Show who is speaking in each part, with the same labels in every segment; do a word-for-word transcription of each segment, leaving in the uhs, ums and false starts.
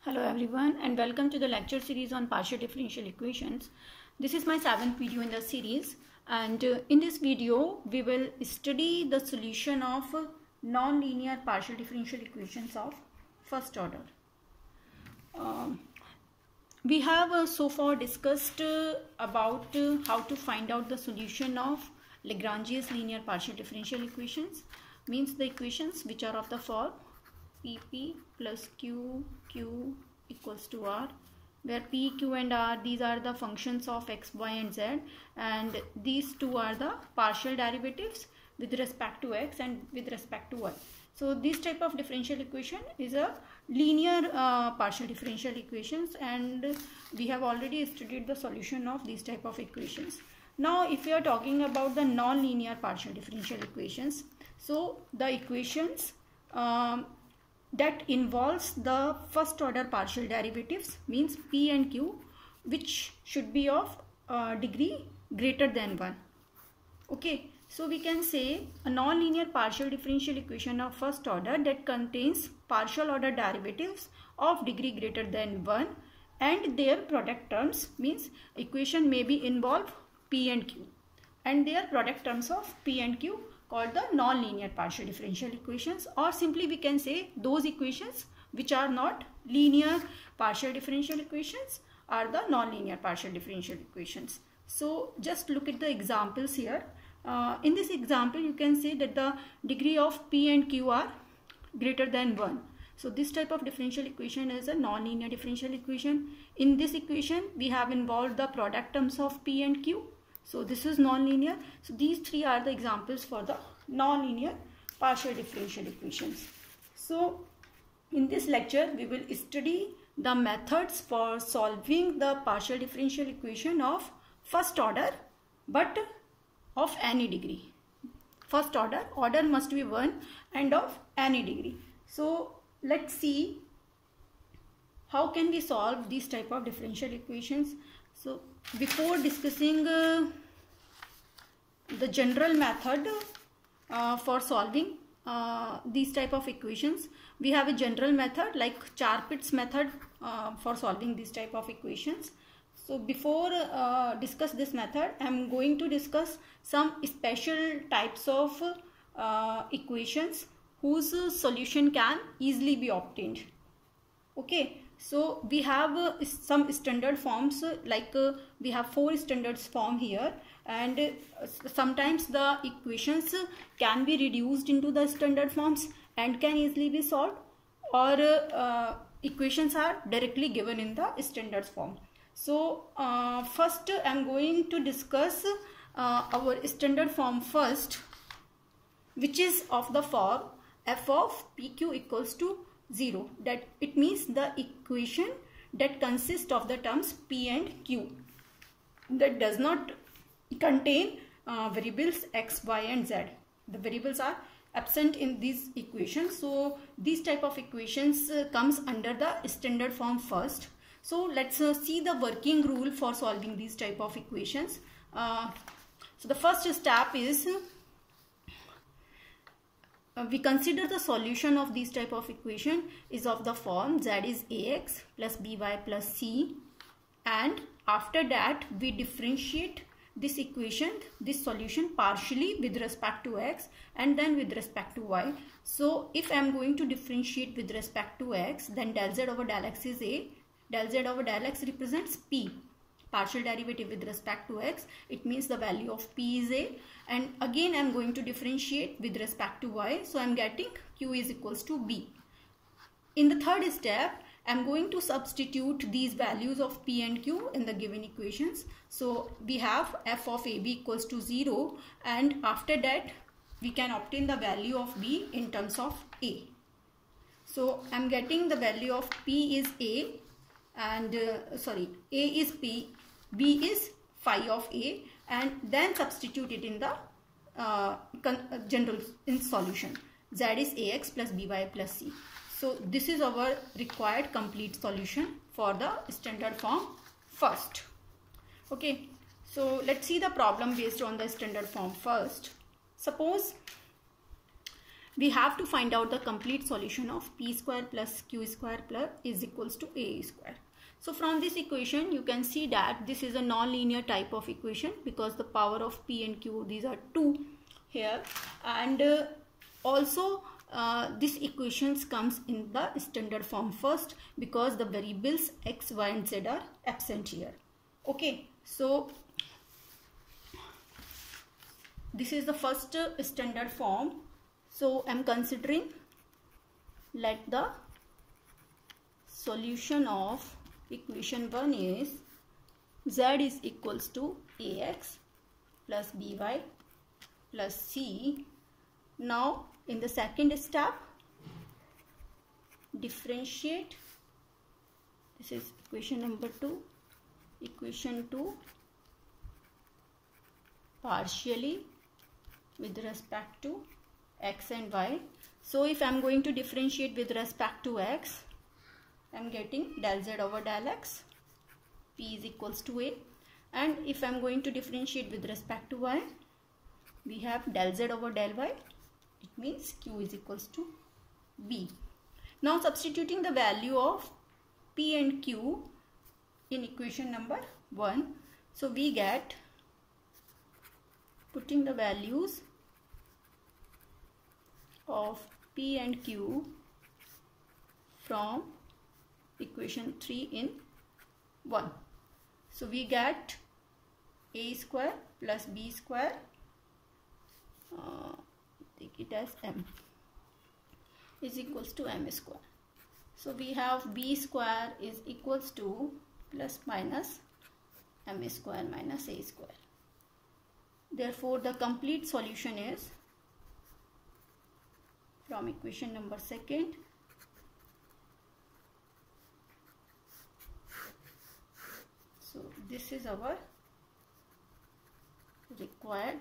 Speaker 1: Hello everyone and welcome to the lecture series on partial differential equations. This is my seventh video in the series, and uh, in this video we will study the solution of uh, non-linear partial differential equations of first order. Um, we have uh, so far discussed uh, about uh, how to find out the solution of Lagrange's linear partial differential equations, means the equations which are of the form P P plus Q, Q equals to R, where P, Q and R, these are the functions of X, Y and Z, and these two are the partial derivatives with respect to X and with respect to Y. So this type of differential equation is a linear uh, partial differential equations, and we have already studied the solution of these type of equations. Now if we are talking about the non-linear partial differential equations, so the equations um, that involves the first order partial derivatives, means P and Q, which should be of uh, degree greater than one. Okay, so we can say a non-linear partial differential equation of first order that contains partial order derivatives of degree greater than one and their product terms, means equation may be involve P and Q, and their product terms of P and Q called the non-linear partial differential equations, or simply we can say those equations which are not linear partial differential equations are the non-linear partial differential equations. So just look at the examples here. Uh, in this example you can say that the degree of P and Q are greater than one. So this type of differential equation is a non-linear differential equation. In this equation we have involved the product terms of P and Q. So this is non-linear. So these three are the examples for the non-linear partial differential equations. So in this lecture we will study the methods for solving the partial differential equation of first order but of any degree. First order, order must be one and of any degree. So let's see how can we solve these type of differential equations. So before discussing uh, the general method uh, for solving uh, these type of equations, we have a general method like Charpit's method uh, for solving these type of equations. So before uh, discuss this method, I am going to discuss some special types of uh, equations whose solution can easily be obtained. Okay. So we have uh, some standard forms, uh, like uh, we have four standards form here, and uh, sometimes the equations uh, can be reduced into the standard forms and can easily be solved, or uh, uh, equations are directly given in the standard form. So uh, first I am going to discuss uh, our standard form first, which is of the form f of pq equals to zero. That it means the equation that consists of the terms P and Q, that does not contain uh, variables X, Y and Z. The variables are absent in these equations. So these type of equations uh, comes under the standard form first. So let's uh, see the working rule for solving these type of equations. Uh, so the first step is Uh, we consider the solution of this type of equation is of the form z is ax plus by plus c, and after that we differentiate this equation, this solution partially with respect to x and then with respect to y. So if I am going to differentiate with respect to x, then del z over del x is a, del z over del x represents p, partial derivative with respect to x, it means the value of p is a, and again I am going to differentiate with respect to y, so I am getting q is equals to b. In the third step I am going to substitute these values of p and q in the given equations. So we have f of ab equals to zero, and after that we can obtain the value of b in terms of a. So I am getting the value of p is a, and uh, sorry, a is p, b is phi of a, and then substitute it in the uh, uh, general in solution. Z is ax plus by plus c. So this is our required complete solution for the standard form first. Okay, so let's see the problem based on the standard form first. Suppose we have to find out the complete solution of p square plus q square plus is equals to a square. So from this equation you can see that this is a non-linear type of equation because the power of p and q, these are two here, and uh, also uh, this equations comes in the standard form first because the variables x, y and z are absent here. Okay, so this is the first uh, standard form. So I am considering, let the solution of equation one is z is equals to ax plus by plus c. Now in the second step, differentiate, this is equation number two, equation two partially with respect to x and y. So if I am going to differentiate with respect to x, I am getting del z over del x, p is equals to a, and if I am going to differentiate with respect to y, we have del z over del y, it means q is equals to b. Now substituting the value of p and q in equation number one, so we get, putting the values of p and q from equation three in one. So we get a square plus b square, uh, take it as m, is equals to m square. So we have b square is equals to plus minus m square minus a square. Therefore the complete solution is from equation number second, so this is our required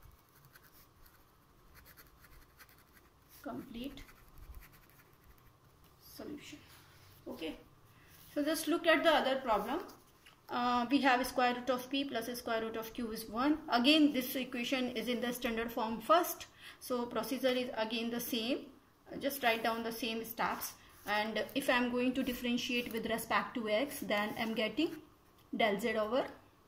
Speaker 1: complete solution. Okay, so just look at the other problem. Uh, we have square root of p plus square root of q is one. Again this equation is in the standard form first, so procedure is again the same. Just write down the same steps, and if I am going to differentiate with respect to x, then I am getting del z over,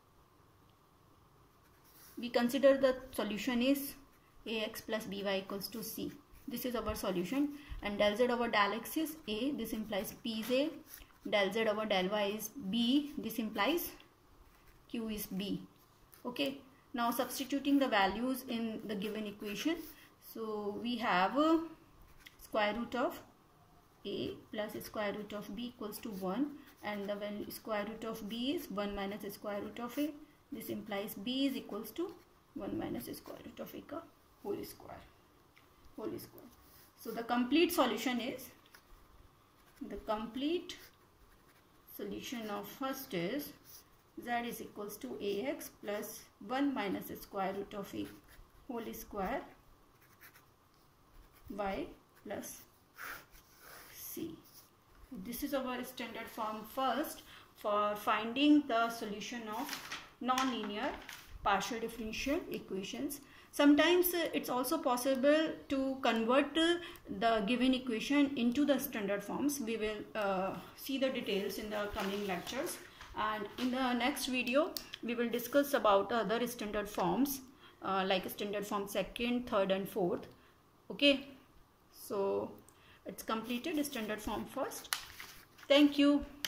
Speaker 1: we consider the solution is ax plus by equals to c. This is our solution, and del z over del x is a, this implies p is a, del z over del y is b, this implies q is b. Okay, now substituting the values in the given equation, so we have uh, square root of a plus square root of b equals to one, and the value square root of b is one minus square root of a, this implies b is equals to one minus square root of a ka whole square, whole square. So the complete solution is, the complete solution of first is z is equals to ax plus one minus square root of a whole square y plus c. This is our standard form first for finding the solution of nonlinear partial differential equations. Sometimes uh, it's also possible to convert uh, the given equation into the standard forms. We will uh, see the details in the coming lectures, and in the next video we will discuss about other standard forms uh, like standard form second, third and fourth. Okay, so it's completed standard form first. Thank you.